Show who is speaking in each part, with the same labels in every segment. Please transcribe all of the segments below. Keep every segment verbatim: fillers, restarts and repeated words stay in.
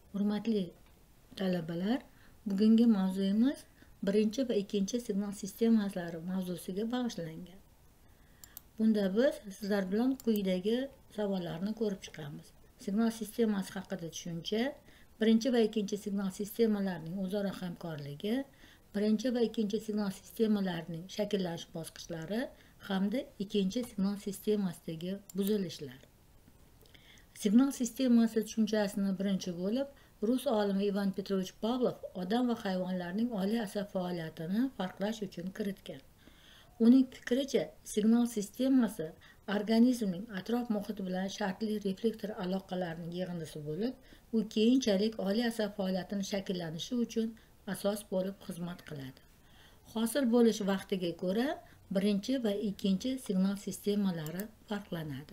Speaker 1: Hurmatli talabalar, bugungi mavzuyimiz birinchi va ikkinchi signal sistemalari mavzusiga bag'ishlangan. Bunda biz sizlar bilan quyidagi savollarni ko'rib chiqamiz. Signal sistemasi haqida tushuncha, birinchi va ikkinchi signal sistemalarining o'zaro hamkorligi, birinchi va ikkinchi signal sistemalarining shakllanish bosqichlari hamda ikkinchi signal sistemasidagi buzilishlar. Signal sistemasi tushunchasini birinchi bo'lib, rus olimi Ivan Petrovich Pavlov odam va hayvonlarning oliy asab faoliyatini farqlash uchun kiritgan. Uning fikricha, signal sistemasi organizmning atrof muhiti bilan shartli reflektor aloqalarining yig'indisi bo'lib, u keyinchalik oliy asab faoliyatini shakllanishi uchun asos bo'lib xizmat qiladi. Hosil bo'lish vaqtiga ko'ra birinchi va ikkinchi signal sistemalari farqlanadi.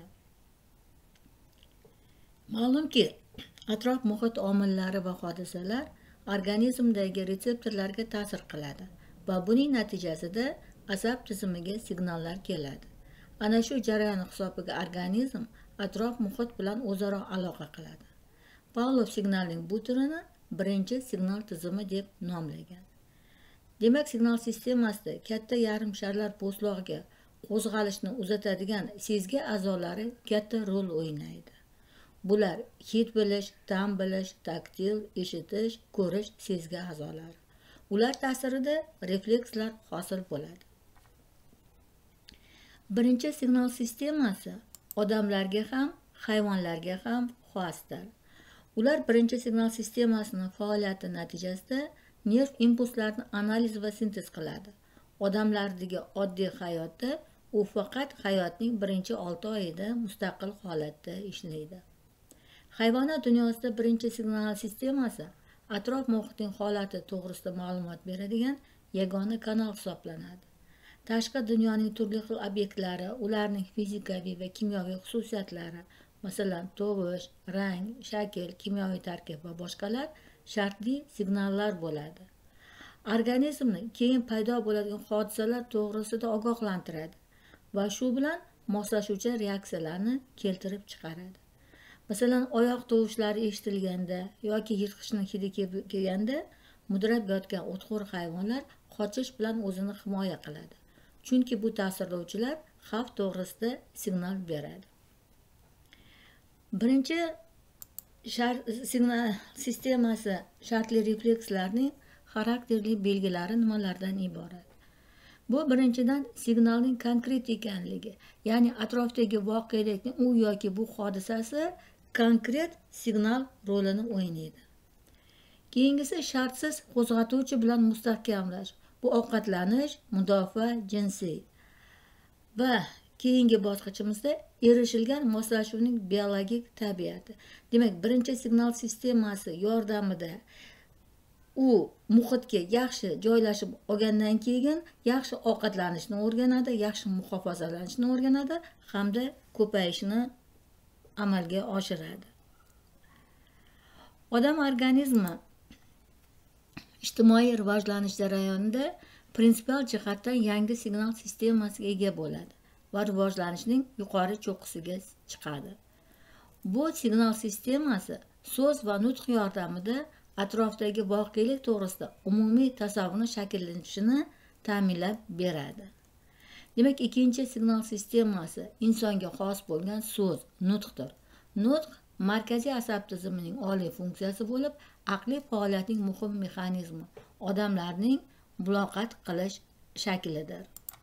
Speaker 1: Ma'lumki, atrof muhit omillari va hodisalar organizmdagi retseptorlarga ta'sir qiladi va buning natijasida asab tizimiga signallar keladi. Ana shu jarayon hisobiga organizm atrof muhit bilan o'zaro aloqa qiladi. Pavlov signalning bu turini birinchi signal tizimi deb nomlagan. Demak, signal sistemasida katta yarim sharlar po'stlog'iga qo'zg'alishni uzatadigan sezgi a'zolari katta rol o'ynaydi. Bular hid bilish, ta'm bilish, taktil, eshitish, ko'rish sezgi a'zolari. Ular ta'sirida reflekslar hosil bo'ladi. Birinchi signal sistemasi odamlarga ham, hayvonlarga ham xosdir. Ular birinchi signal sistemasini faoliyati natijasida nerv impulslarini analiz va sintez qiladi. Odamlardagi oddiy hayotda u faqat hayotning birinchi olti oyida mustaqil holatda ishlaydi. Hayvonot dunyosida birinchi signal sistemasi atrof muhitning holati to'g'risida ma'lumot beradigan yagona kanal hisoblanadi. Tashqi dunyoning turli xil obyektlari, ularning fizikaviy va kimyoviy xususiyatlari, masalan, tovush, rang, shakl, kimyoviy tarkib va boshqalar shartli signallar bo'ladi. Organizmni keyin paydo bo'ladigan hodisalar to'g'risida ogohlantiradi va shu bilan moslashuvchi reaksiyalarni keltirib chiqaradi. Masalan, oyoq tovushlari eshitilganda yoki yirtqichning hidi kelganda mudrab yotgan o'txo'r hayvonlar qochish bilan o'zini himoya qiladi. Chunki bu ta'sirlovchilar xavf to'g'risida signal beradi. Birinchi signal sistemasi shartli reflekslarning xarakterli belgilari nimalardan iborat? Bu birinchidan signalning konkret ekanligi, ya'ni atrofdagi voqelikning u yoki bu hodisasi konkret signal rolini o'ynaydi. Keyingisi shartsiz qo'zg'atuvchi bilan mustahkamlash. Bu ovqatlanish, mudofaa, jinsiy. Va keyingi bosqichimizda erishilgan moslashuvning biologik tabiati. Demak, birinchi signal sistemasi yordamida u muhitga yaxshi joylashib olgandan keyin yaxshi ovqatlanishni o'rganadi, yaxshi muhofazalanishni o'rganadi hamda ko'payishni amalga oshiradi. Odam organizmi ijtimoiy rivojlanish jarayonida prinsipial jihatdan yangi signal sistemasiga ega bo'ladi va rivojlanishning yuqori cho'qqisiga chiqadi. Bu signal sistemasi so'z va nutq yordamida atrofdagi voqelik to'g'risida umumiy tasavvurni shakllanishini ta'minlab beradi. Demak, ikkinchi signal sistemasi insonga xos bo'lgan so'z, nutqdir. Nutq markaziy asab tizimining oliy funksiyasi bo'lib, aqliy faoliyatning muhim mexanizmi, odamlarning muloqot qilish shaklidir.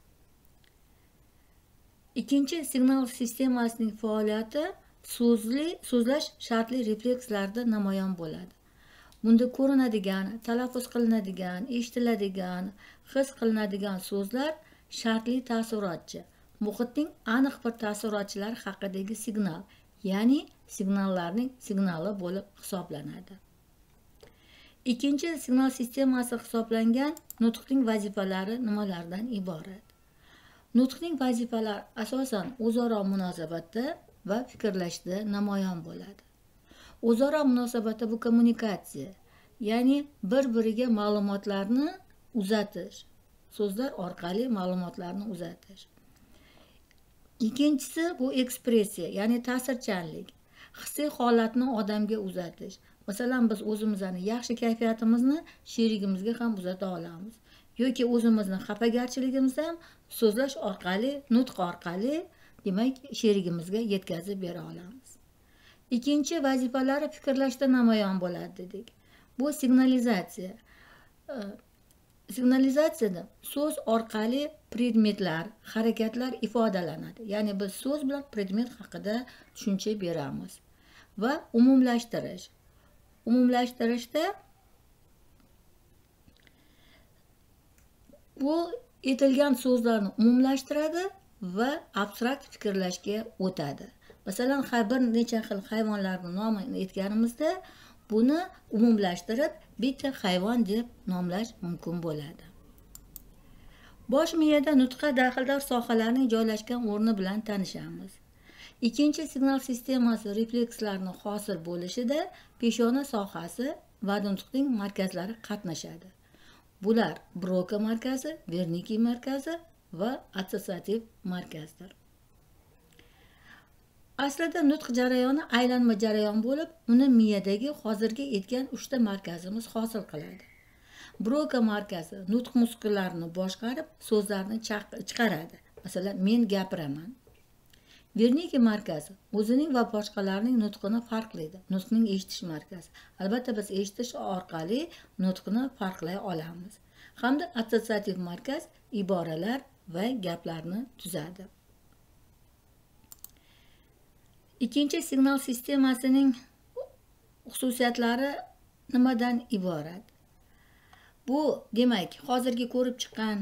Speaker 1: Ikkinchi signal sistemasining faoliyati so'zli, so'zlash shartli reflekslarda namoyon bo'ladi. Bunda ko'rinadigan, talaffuz qilinadigan, eshitiladigan, his qilinadigan so'zlar shartli ta'sirotchi, muhitning aniq bir ta'sirotchilari haqidagi signal, ya'ni signallarning signali bo'lib hisoblanadi. Ikkinchi signal sistemasi hisoblangan nutqning vazifalari nimalardan iborat? Nutqning vazifalari asosan o'zaro munosabatda va fikrlashda namoyon bo'ladi. O'zaro munosabatda bu kommunikatsiya, ya'ni bir-biriga ma'lumotlarni uzatish, so'zlar orqali ma'lumotlarni uzatish. Ikkinchisi bu ekspressiya, ya'ni ta'sirchanlik. hissiy holatni odamga uzatish. Masalan, biz o'zimizni yaxshi kayfiyatimizni sherigimizga ham uzata olamiz. Yoki o'zimizni xafagarchiligimizni ham so'zlash orqali, nutq orqali, demak, sherigimizga yetkazib bera olamiz. Ikkinchi vazifalari fikrlashda namoyon bo'ladi dedik. Bu signalizatsiya. Signalizatsiyada so'z orqali predmetlar, harakatlar ifodalanadi. Ya'ni biz so'z bilan predmet haqida tushuncha beramiz. Va umumlashtirish. Umumlashtirishda bu aytilgan so'zlarni umumlashtiradi va abstrakt fikrlashga o'tadi. Masalan, bir necha xil hayvonlarning nomini aytganimizda buni umumlashtirib bitta hayvon deb nomlash mumkin bo'ladi. Bosh miyada nutqqa daxldor sohalarning joylashgan o'rni bilan tanishamiz. Ikkinchi signal sistemasi reflekslarni hosil bo'lishida peshona sohasi va nutqning markazlari qatnashadi. Bular Broka markazi, Wernicke markazi va assotsiativ markazdir. Aslida nutq jarayoni aylanma jarayon bo'lib, uni miyadagi hozirgi aytgan uchta markazimiz hosil qiladi. Broka markazi nutq muskullarini boshqarib, so'zlarni chiqaradi. Masalan, men gapiraman. Wernicke markazi o'zining va boshqalarning nutqini farqlaydi. Nutqning eshitish markazi. Albatta biz eshitish orqali nutqni farqlay olamiz. Hamda assotsiativ markaz iboralar va gaplarni tuzadi. Ikkinchi signal sistemasining xususiyatlari nimadan iborat? Bu, demak, hozirgi ko'rib chiqqan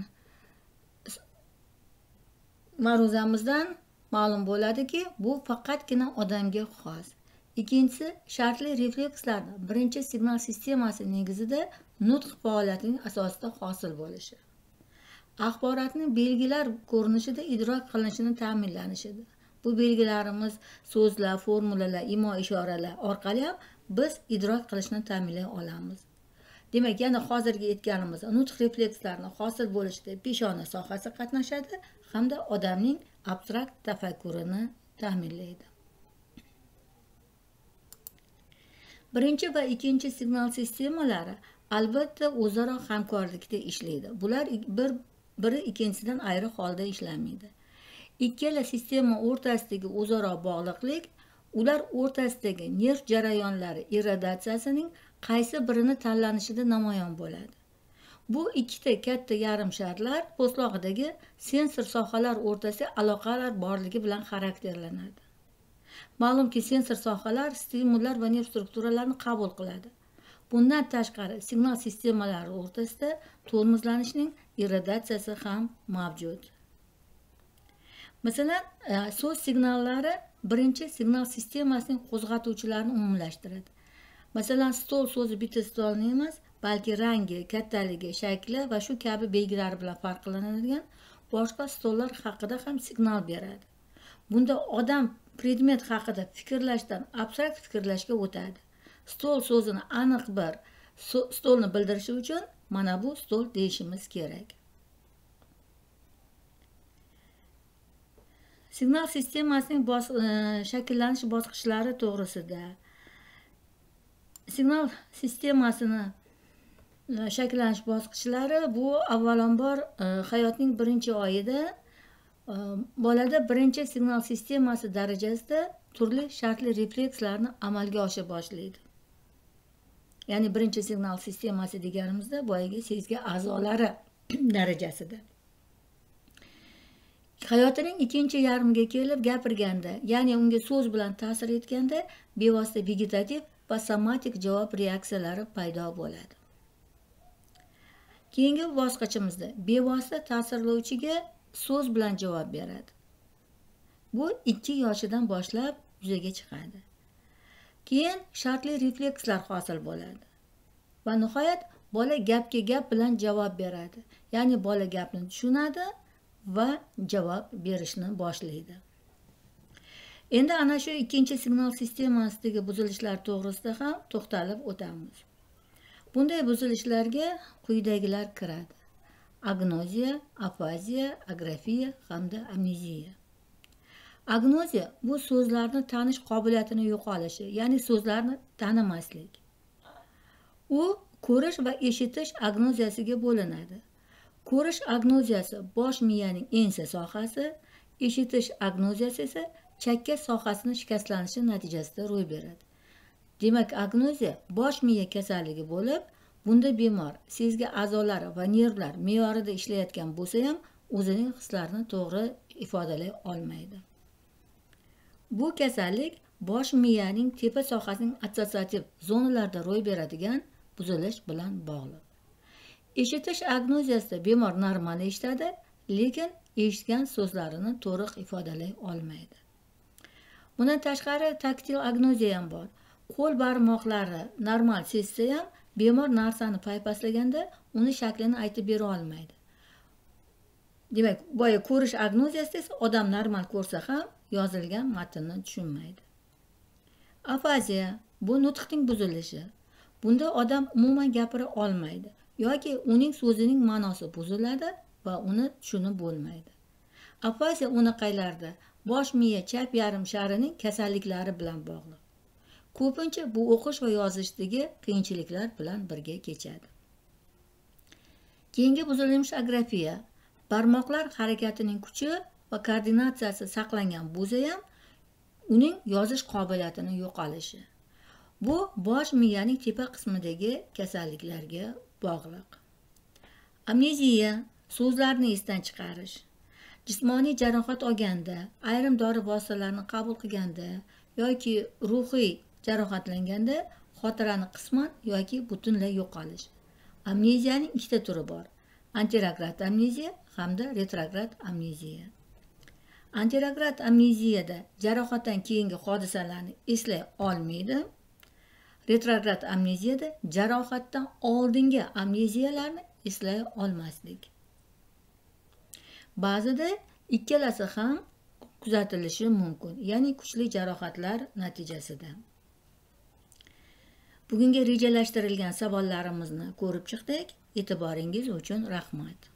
Speaker 1: ma'ruzamizdan ma'lum bo'ladiki, bu faqatgina odamga xos. Ikkinchisi, shartli reflekslarning birinchi signal sistemasi negizida nutq faoliyatining asosida hosil bo'lishi. Axborotning belgilar ko'rinishida idrok qilinishini ta'minlanishidir. Bu belgilarimiz so'zlar, formulalar, imo ishoralar orqali ham biz idrok qilishni ta'minlay olamiz. Demak, yana hozirgi aytganimiz nutq reflekslarini hosil bo'lishida peshona sohasi qatnashadi hamda odamning abstrakt tafakkurini ta'minlaydi. Birinchi va ikkinchi signal sistemalari albatta o'zaro hamkorlikda ishlaydi. Bular bir biri ikkinchisidan ayri holda ishlamaydi. Ikkala sistema o'rtasidagi o'zaro bog'liqlik ular o'rtasidagi nerv jarayonlari irradiatsiyasining qaysi birini tanlanishida namoyon bo'ladi. Bu ikkita katta yarim sharlar po'stlog'idagi sensor sohalar o'rtasida aloqalar borligi bilan xarakterlanadi. Ma'lumki, sensor sohalar stimullar va nerv strukturalarini qabul qiladi. Bundan tashqari signal sistemalari o'rtasida tormozlanishning irradiatsiyasi ham mavjud. Masalan, so'z signallari birinchi signal sistemasining qo'zg'atuvchilarini umumlashtiradi. Masalan, stol so'zi bitta stolni emas, balki rangi, kattaligi, shakli va shu kabi belgilari bilan farqlanadigan boshqa stollar haqida ham signal beradi. Bunda odam predmet haqida fikrlashdan abstrakt fikrlashga o'tadi. Stol so'zini aniq bir stolni bildirishi uchun mana bu stol deyishimiz kerak. Signal sistemasining shakllanish bosqichlari to'g'risida. Signal sistemasini shakllanish bosqichlari bu avvalambor hayotning birinchi oyida bolada birinchi signal sistemasi darajasida turli shartli reflekslarni amalga oshira boshlaydi. Ya'ni birinchi signal sistemasi deganimizda boyagi sezgi a'zolari darajasida. Hayotining ikkinchi yarmiga kelib gapirganda, ya'ni unga so'z bilan ta'sir etganda bevosita vegetativ va somatik javob reaksiyalari paydo bo'ladi. Keyingi bosqichimizda bevosita ta'sirlovchiga so'z bilan javob beradi. Bu ikki yoshidan boshlab yuzaga chiqadi. Keyin shartli reflekslar hosil bo'ladi. Va nihoyat bola gapga gap bilan javob beradi. Ya'ni bola gapni tushunadi va javob berishni boshlaydi. Endi ana shu ikkinchi signal sistemasidagi buzilishlar to'g'risida ham to'xtalib o'tamiz. Bunday buzilishlarga quyidagilar kiradi: agnoziya, afaziya, agrafiya hamda amneziya. Agnoziya bu so'zlarni tanish qobiliyatini yo'qolishi, ya'ni so'zlarni tanimaslik. U ko'rish va eshitish agnoziyasiga bo'linadi. Ko'rish agnoziyasi bosh miyaning ensa sohasi, eshitish agnoziyasi esa chakka sohasini shikastlanishi natijasida ro'y beradi. Demak, agnoziya bosh miya kasalligi bo'lib, bunda bemor sezgi a'zolari va nervlar me'yorida ishlayotgan bo'lsa ham o'zining hislarini to'g'ri ifodalay olmaydi. Bu kasallik bosh miyaning tepa sohasining assotsiativ zonalarida ro'y beradigan buzilish bilan bog'liq. Eshitish agnoziyasida bemor normal eshitadi, lekin eshitgan so'zlarini to'liq ifodalay olmaydi. Bundan tashqari taktil agnoziya ham bor. Qo'l barmoqlari normal sezsa ham bemor narsani paypaslaganda uni shaklini aytib bera olmaydi. Demak, boya ko'rish agnoziyasida esa odam normal ko'rsa ham yozilgan matnni tushunmaydi. Afaziya bu nutqning buzilishi. Bunda odam umuman gapira olmaydi yoki uning so'zining ma'nosi buziladi va uni tushunib bo'lmaydi. Afaziya unaqaylarda bosh miya chap yarim sharining kasalliklari bilan bog'liq. Ko'pincha bu o'qish va yozishdagi qiyinchiliklar bilan birga kechadi. Keyingi buzilmish agrafiya. Barmoqlar harakatining kuchi va koordinatsiyasi saqlangan bo'lsa ham, uning yozish qobiliyatini yo'qolishi. Bu bosh miyaning tepa qismidagi kasalliklarga bog'liq. Amneziya so'zlarni esdan chiqarish. Jismoniy jarohat olganda, ayrim dori vositalarini qabul qilganda yoki ruhiy jarohatlanganda xotirani qisman yoki butunlay yo'qolish. Amneziyaning ikkita turi bor: anterograd amneziya hamda retrograd amneziya. Anterograd amneziyada jarohatdan keyingi hodisalarni eslay olmaydi. Retrograd amneziyada jarohatdan oldingi amneziyalarni eslay olmaslik. Ba'zida ikkalasi ham kuzatilishi mumkin, ya'ni kuchli jarohatlar natijasida. Bugungi rejalashtirilgan savollarimizni ko'rib chiqdik. E'tiboringiz uchun rahmat.